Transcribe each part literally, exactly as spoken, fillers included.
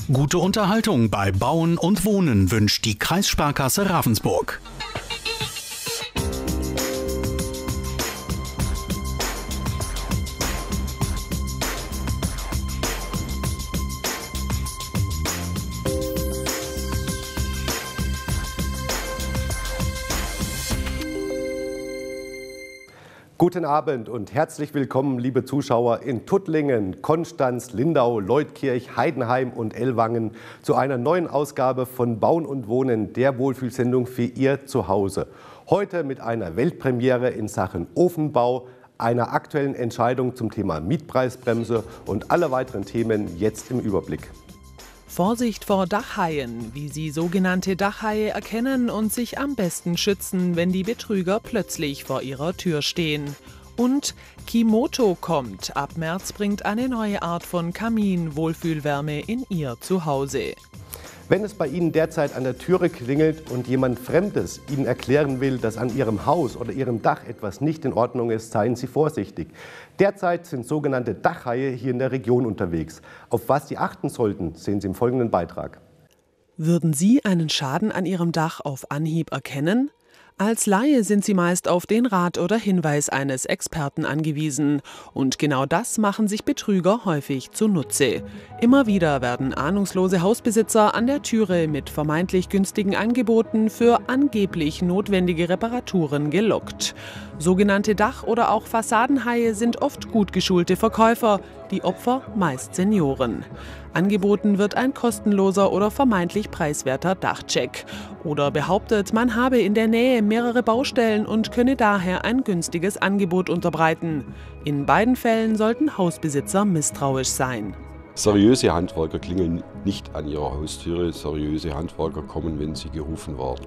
Gute Unterhaltung bei Bauen und Wohnen wünscht die Kreissparkasse Ravensburg. Guten Abend und herzlich willkommen, liebe Zuschauer, in Tuttlingen, Konstanz, Lindau, Leutkirch, Heidenheim und Ellwangen zu einer neuen Ausgabe von Bauen und Wohnen, der Wohlfühlsendung für Ihr Zuhause. Heute mit einer Weltpremiere in Sachen Ofenbau, einer aktuellen Entscheidung zum Thema Mietpreisbremse und alle weiteren Themen jetzt im Überblick. Vorsicht vor Dachhaien, wie Sie sogenannte Dachhaie erkennen und sich am besten schützen, wenn die Betrüger plötzlich vor Ihrer Tür stehen. Und Kimoto kommt. Ab März bringt eine neue Art von Kamin-Wohlfühlwärme in Ihr Zuhause. Wenn es bei Ihnen derzeit an der Türe klingelt und jemand Fremdes Ihnen erklären will, dass an Ihrem Haus oder Ihrem Dach etwas nicht in Ordnung ist, seien Sie vorsichtig. Derzeit sind sogenannte Dachhaie hier in der Region unterwegs. Auf was Sie achten sollten, sehen Sie im folgenden Beitrag. Würden Sie einen Schaden an Ihrem Dach auf Anhieb erkennen? Als Laie sind Sie meist auf den Rat oder Hinweis eines Experten angewiesen. Und genau das machen sich Betrüger häufig zunutze. Immer wieder werden ahnungslose Hausbesitzer an der Türe mit vermeintlich günstigen Angeboten für angeblich notwendige Reparaturen gelockt. Sogenannte Dach- oder auch Fassadenhaie sind oft gut geschulte Verkäufer, die Opfer meist Senioren. Angeboten wird ein kostenloser oder vermeintlich preiswerter Dachcheck. Oder behauptet, man habe in der Nähe mehrere Baustellen und könne daher ein günstiges Angebot unterbreiten. In beiden Fällen sollten Hausbesitzer misstrauisch sein. Seriöse Handwerker klingeln nicht an ihrer Haustüre. Seriöse Handwerker kommen, wenn sie gerufen werden.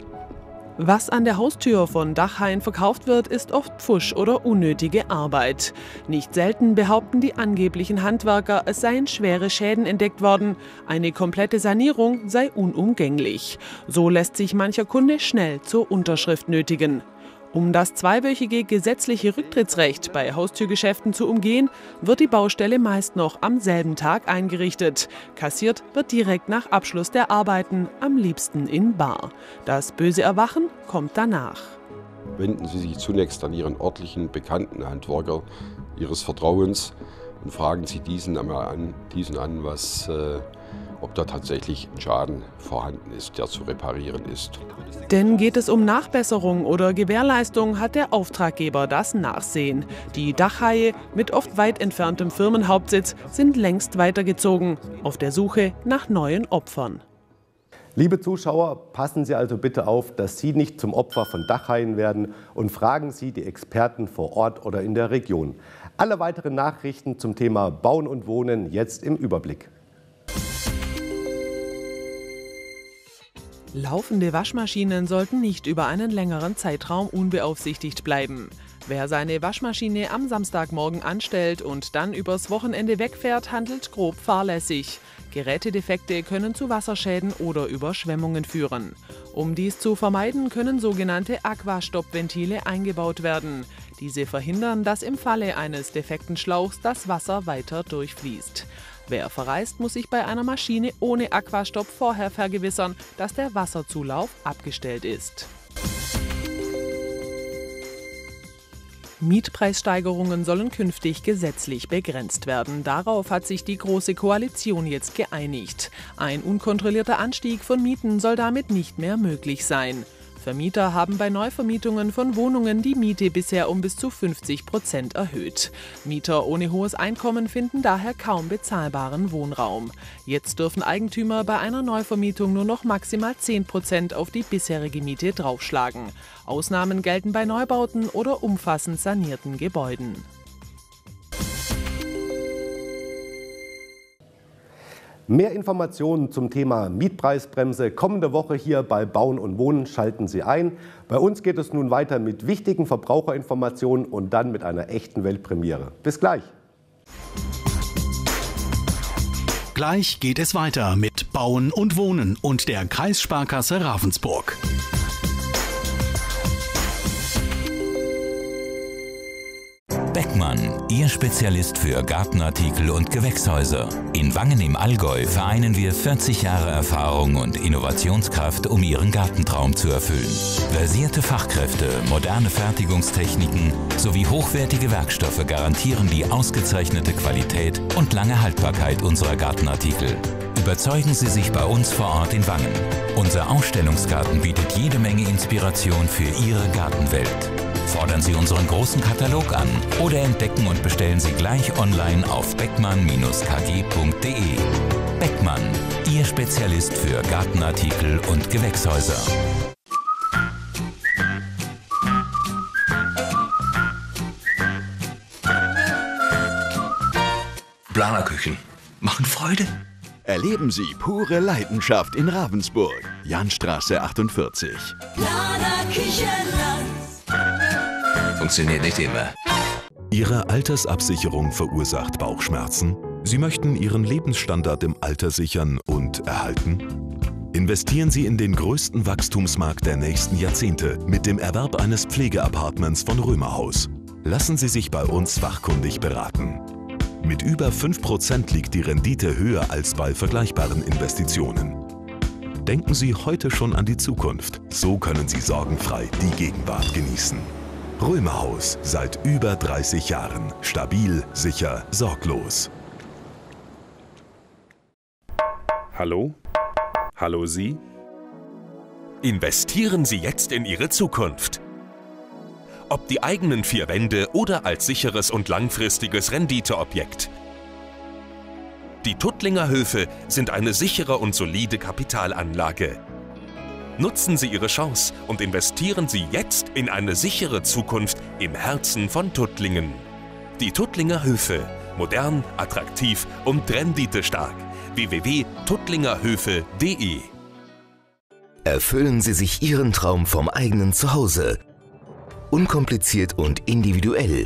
Was an der Haustür von Dachhaien verkauft wird, ist oft Pfusch oder unnötige Arbeit. Nicht selten behaupten die angeblichen Handwerker, es seien schwere Schäden entdeckt worden. Eine komplette Sanierung sei unumgänglich. So lässt sich mancher Kunde schnell zur Unterschrift nötigen. Um das zweiwöchige gesetzliche Rücktrittsrecht bei Haustürgeschäften zu umgehen, wird die Baustelle meist noch am selben Tag eingerichtet. Kassiert wird direkt nach Abschluss der Arbeiten, am liebsten in bar. Das böse Erwachen kommt danach. Wenden Sie sich zunächst an Ihren örtlichen bekannten Handwerker Ihres Vertrauens und fragen Sie diesen einmal an, diesen an, was, äh, ob da tatsächlich ein Schaden vorhanden ist, der zu reparieren ist. Denn geht es um Nachbesserung oder Gewährleistung, hat der Auftraggeber das Nachsehen. Die Dachhaie mit oft weit entferntem Firmenhauptsitz sind längst weitergezogen, auf der Suche nach neuen Opfern. Liebe Zuschauer, passen Sie also bitte auf, dass Sie nicht zum Opfer von Dachhaien werden und fragen Sie die Experten vor Ort oder in der Region. Alle weiteren Nachrichten zum Thema Bauen und Wohnen jetzt im Überblick. Laufende Waschmaschinen sollten nicht über einen längeren Zeitraum unbeaufsichtigt bleiben. Wer seine Waschmaschine am Samstagmorgen anstellt und dann übers Wochenende wegfährt, handelt grob fahrlässig. Gerätedefekte können zu Wasserschäden oder Überschwemmungen führen. Um dies zu vermeiden, können sogenannte Aquastoppventile eingebaut werden. Diese verhindern, dass im Falle eines defekten Schlauchs das Wasser weiter durchfließt. Wer verreist, muss sich bei einer Maschine ohne Aquastopp vorher vergewissern, dass der Wasserzulauf abgestellt ist. Mietpreissteigerungen sollen künftig gesetzlich begrenzt werden. Darauf hat sich die Große Koalition jetzt geeinigt. Ein unkontrollierter Anstieg von Mieten soll damit nicht mehr möglich sein. Vermieter haben bei Neuvermietungen von Wohnungen die Miete bisher um bis zu fünfzig Prozent erhöht. Mieter ohne hohes Einkommen finden daher kaum bezahlbaren Wohnraum. Jetzt dürfen Eigentümer bei einer Neuvermietung nur noch maximal zehn Prozent auf die bisherige Miete draufschlagen. Ausnahmen gelten bei Neubauten oder umfassend sanierten Gebäuden. Mehr Informationen zum Thema Mietpreisbremse kommende Woche hier bei Bauen und Wohnen. Schalten Sie ein. Bei uns geht es nun weiter mit wichtigen Verbraucherinformationen und dann mit einer echten Weltpremiere. Bis gleich. Gleich geht es weiter mit Bauen und Wohnen und der Kreissparkasse Ravensburg. Beckmann, Ihr Spezialist für Gartenartikel und Gewächshäuser. In Wangen im Allgäu vereinen wir vierzig Jahre Erfahrung und Innovationskraft, um Ihren Gartentraum zu erfüllen. Versierte Fachkräfte, moderne Fertigungstechniken sowie hochwertige Werkstoffe garantieren die ausgezeichnete Qualität und lange Haltbarkeit unserer Gartenartikel. Überzeugen Sie sich bei uns vor Ort in Wangen. Unser Ausstellungsgarten bietet jede Menge Inspiration für Ihre Gartenwelt. Fordern Sie unseren großen Katalog an oder entdecken und bestellen Sie gleich online auf beckmann Bindestrich k g punkt de. Beckmann, Ihr Spezialist für Gartenartikel und Gewächshäuser. Planerküchen machen Freude. Erleben Sie pure Leidenschaft in Ravensburg. Janstraße achtundvierzig. Planer Küchenland. Funktioniert nicht immer. Ihre Altersabsicherung verursacht Bauchschmerzen? Sie möchten Ihren Lebensstandard im Alter sichern und erhalten? Investieren Sie in den größten Wachstumsmarkt der nächsten Jahrzehnte mit dem Erwerb eines Pflegeapartments von Römerhaus. Lassen Sie sich bei uns fachkundig beraten. Mit über fünf Prozent liegt die Rendite höher als bei vergleichbaren Investitionen. Denken Sie heute schon an die Zukunft. So können Sie sorgenfrei die Gegenwart genießen. Römerhaus, seit über dreißig Jahren. Stabil, sicher, sorglos. Hallo? Hallo Sie? Investieren Sie jetzt in Ihre Zukunft. Ob die eigenen vier Wände oder als sicheres und langfristiges Renditeobjekt. Die Tuttlinger Höfe sind eine sichere und solide Kapitalanlage. Nutzen Sie Ihre Chance und investieren Sie jetzt in eine sichere Zukunft im Herzen von Tuttlingen. Die Tuttlinger Höfe. Modern, attraktiv und renditestark. w w w punkt tuttlingerhöfe punkt de. Erfüllen Sie sich Ihren Traum vom eigenen Zuhause. Unkompliziert und individuell.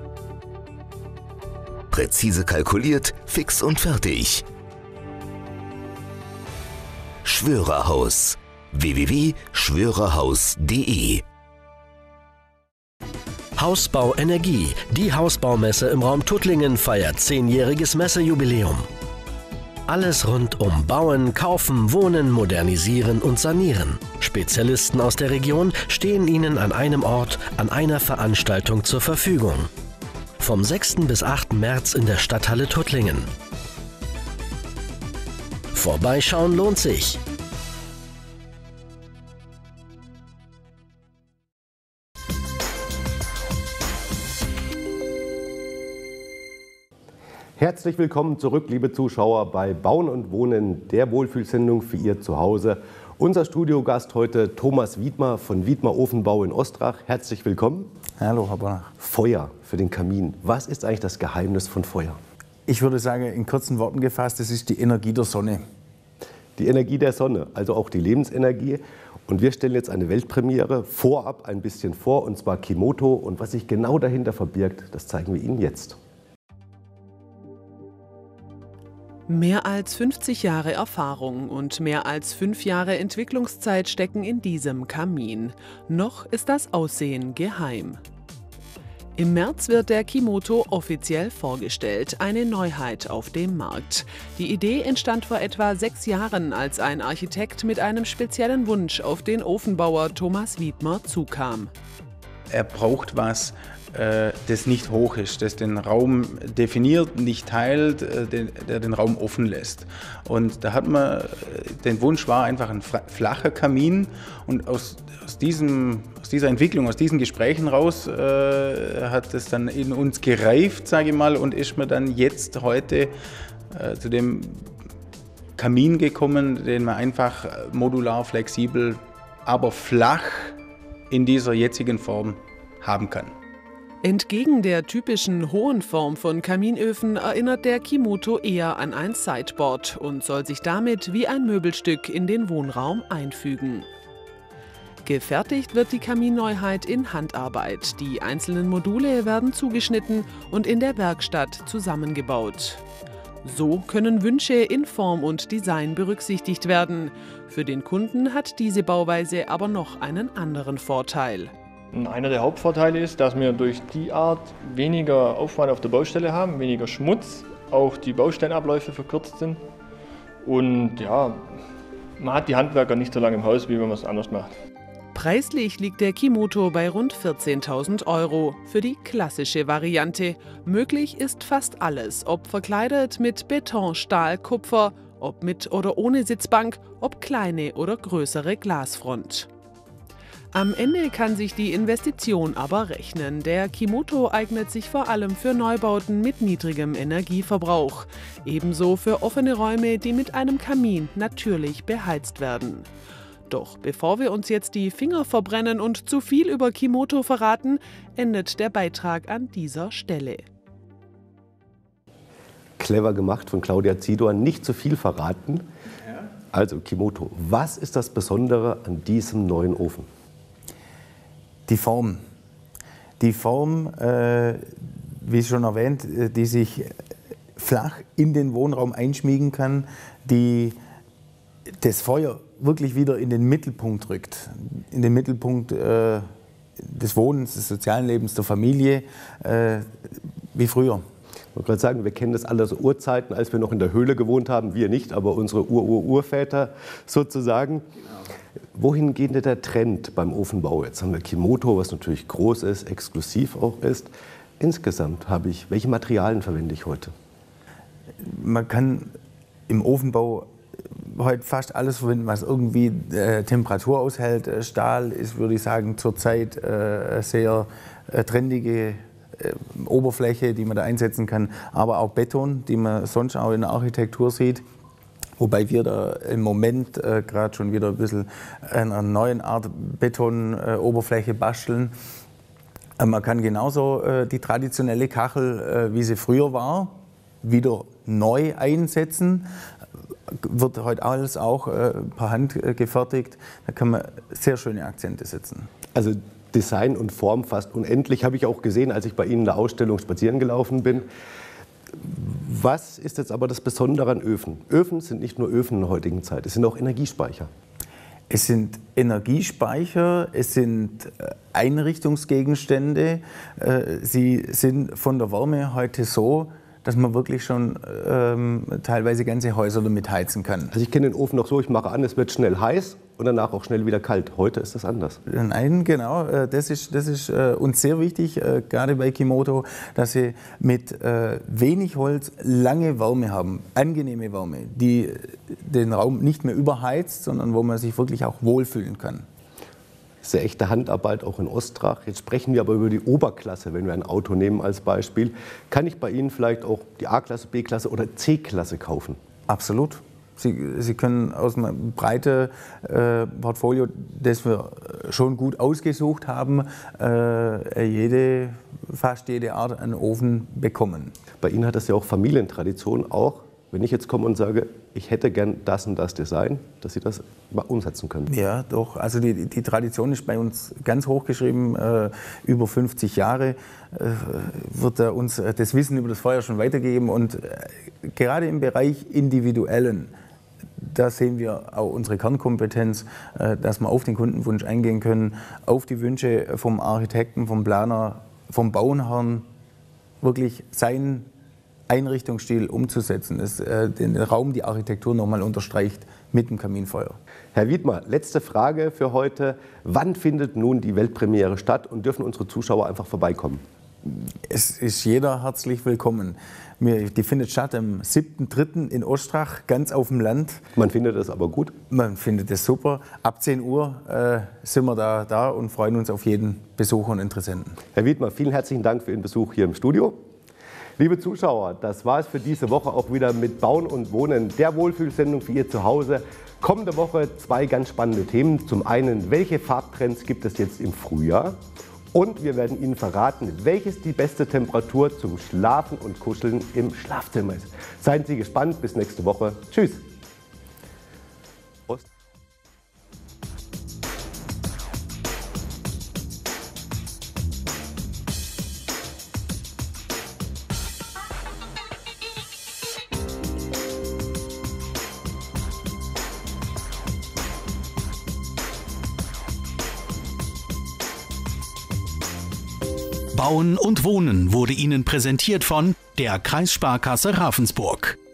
Präzise kalkuliert, fix und fertig. Schwörerhaus. w w w punkt schwörerhaus punkt de. Hausbau Energie. Die Hausbaumesse im Raum Tuttlingen feiert zehnjähriges Messejubiläum. Alles rund um Bauen, Kaufen, Wohnen, Modernisieren und Sanieren. Spezialisten aus der Region stehen Ihnen an einem Ort, an einer Veranstaltung zur Verfügung. Vom sechsten bis achten März in der Stadthalle Tuttlingen. Vorbeischauen lohnt sich. Herzlich willkommen zurück, liebe Zuschauer, bei Bauen und Wohnen, der Wohlfühlsendung für Ihr Zuhause. Unser Studiogast heute Thomas Wiedmer von Wiedmer Ofenbau in Ostrach. Herzlich willkommen. Hallo, Herr Bonach. Feuer für den Kamin. Was ist eigentlich das Geheimnis von Feuer? Ich würde sagen, in kurzen Worten gefasst, es ist die Energie der Sonne. Die Energie der Sonne, also auch die Lebensenergie. Und wir stellen jetzt eine Weltpremiere vorab ein bisschen vor, und zwar Kimoto. Und was sich genau dahinter verbirgt, das zeigen wir Ihnen jetzt. Mehr als fünfzig Jahre Erfahrung und mehr als fünf Jahre Entwicklungszeit stecken in diesem Kamin. Noch ist das Aussehen geheim. Im März wird der Kimoto offiziell vorgestellt, eine Neuheit auf dem Markt. Die Idee entstand vor etwa sechs Jahren, als ein Architekt mit einem speziellen Wunsch auf den Ofenbauer Thomas Wiedmer zukam. Er braucht was, das nicht hoch ist, das den Raum definiert, nicht teilt, der den Raum offen lässt. Und da hat man, den Wunsch war einfach ein flacher Kamin, und aus, aus, diesem, aus dieser Entwicklung, aus diesen Gesprächen raus äh, hat es dann in uns gereift, sage ich mal, und ist man dann jetzt heute äh, zu dem Kamin gekommen, den man einfach modular, flexibel, aber flach in dieser jetzigen Form haben kann. Entgegen der typischen hohen Form von Kaminöfen erinnert der Kimoto eher an ein Sideboard und soll sich damit wie ein Möbelstück in den Wohnraum einfügen. Gefertigt wird die Kaminneuheit in Handarbeit. Die einzelnen Module werden zugeschnitten und in der Werkstatt zusammengebaut. So können Wünsche in Form und Design berücksichtigt werden. Für den Kunden hat diese Bauweise aber noch einen anderen Vorteil. Einer der Hauptvorteile ist, dass wir durch die Art weniger Aufwand auf der Baustelle haben, weniger Schmutz, auch die Baustellenabläufe verkürzt sind und ja, man hat die Handwerker nicht so lange im Haus, wie wenn man es anders macht. Preislich liegt der Kimoto bei rund vierzehntausend Euro für die klassische Variante. Möglich ist fast alles, ob verkleidet mit Beton, Stahl, Kupfer, ob mit oder ohne Sitzbank, ob kleine oder größere Glasfront. Am Ende kann sich die Investition aber rechnen. Der Kimoto eignet sich vor allem für Neubauten mit niedrigem Energieverbrauch. Ebenso für offene Räume, die mit einem Kamin natürlich beheizt werden. Doch bevor wir uns jetzt die Finger verbrennen und zu viel über Kimoto verraten, endet der Beitrag an dieser Stelle. Clever gemacht von Claudia Zidor, nicht zu viel verraten. Also Kimoto, was ist das Besondere an diesem neuen Ofen? Die Form. Die Form, äh, wie schon erwähnt, die sich flach in den Wohnraum einschmiegen kann, die das Feuer wirklich wieder in den Mittelpunkt rückt. In den Mittelpunkt äh, des Wohnens, des sozialen Lebens, der Familie, äh, wie früher. Ich wollte gerade sagen, wir kennen das alle so Urzeiten, als wir noch in der Höhle gewohnt haben. Wir nicht, aber unsere Ur-Ur-Urväter sozusagen. Wohin geht denn der Trend beim Ofenbau? Jetzt haben wir Kimoto, was natürlich groß ist, exklusiv auch ist. Insgesamt habe ich, welche Materialien verwende ich heute? Man kann im Ofenbau heute fast alles verwenden, was irgendwie äh, Temperatur aushält. Stahl ist, würde ich sagen, zurzeit äh, sehr äh, trendige äh, Oberfläche, die man da einsetzen kann. Aber auch Beton, die man sonst auch in der Architektur sieht. Wobei wir da im Moment äh, gerade schon wieder ein bisschen einer neuen Art Betonoberfläche äh, basteln. Äh, man kann genauso äh, die traditionelle Kachel, äh, wie sie früher war, wieder neu einsetzen. Wird heute alles auch äh, per Hand äh, gefertigt. Da kann man sehr schöne Akzente setzen. Also Design und Form fast unendlich, habe ich auch gesehen, als ich bei Ihnen in der Ausstellung spazieren gelaufen bin. Was ist jetzt aber das Besondere an Öfen? Öfen sind nicht nur Öfen in der heutigen Zeit, es sind auch Energiespeicher. Es sind Energiespeicher, es sind Einrichtungsgegenstände. Sie sind von der Wärme heute so, dass man wirklich schon ähm, teilweise ganze Häuser damit heizen kann. Also ich kenne den Ofen noch so, ich mache an, es wird schnell heiß und danach auch schnell wieder kalt. Heute ist das anders. Nein, genau. Das ist, das ist äh, uns sehr wichtig, äh, gerade bei Kimoto, dass sie mit äh, wenig Holz lange Wärme haben, angenehme Wärme, die den Raum nicht mehr überheizt, sondern wo man sich wirklich auch wohlfühlen kann. Das ist eine echte Handarbeit, auch in Ostrach. Jetzt sprechen wir aber über die Oberklasse, wenn wir ein Auto nehmen als Beispiel. Kann ich bei Ihnen vielleicht auch die A-Klasse, B-Klasse oder C-Klasse kaufen? Absolut. Sie, Sie können aus einem breiten äh, Portfolio, das wir schon gut ausgesucht haben, äh, jede, fast jede Art an Ofen bekommen. Bei Ihnen hat das ja auch Familientradition, auch wenn ich jetzt komme und sage, ich hätte gern das und das Design, dass Sie das mal umsetzen können. Ja, doch. Also die, die Tradition ist bei uns ganz hoch geschrieben. Äh, über fünfzig Jahre äh, wird äh, uns das Wissen über das Feuer schon weitergegeben. Und äh, gerade im Bereich Individuellen, da sehen wir auch unsere Kernkompetenz, äh, dass wir auf den Kundenwunsch eingehen können, auf die Wünsche vom Architekten, vom Planer, vom Bauherrn, wirklich sein Einrichtungsstil umzusetzen, das, äh, den Raum, die Architektur nochmal unterstreicht mit dem Kaminfeuer. Herr Wiedmer, letzte Frage für heute. Wann findet nun die Weltpremiere statt und dürfen unsere Zuschauer einfach vorbeikommen? Es ist jeder herzlich willkommen. Die findet statt am siebten dritten in Ostrach, ganz auf dem Land. Man findet es aber gut? Man findet es super. Ab zehn Uhr äh, sind wir da, da und freuen uns auf jeden Besucher und Interessenten. Herr Wiedmer, vielen herzlichen Dank für Ihren Besuch hier im Studio. Liebe Zuschauer, das war es für diese Woche auch wieder mit Bauen und Wohnen, der Wohlfühlsendung für Ihr Zuhause. Kommende Woche zwei ganz spannende Themen. Zum einen, welche Farbtrends gibt es jetzt im Frühjahr? Und wir werden Ihnen verraten, welches die beste Temperatur zum Schlafen und Kuscheln im Schlafzimmer ist. Seien Sie gespannt, bis nächste Woche. Tschüss. Prost. Bauen und Wohnen wurde Ihnen präsentiert von der Kreissparkasse Ravensburg.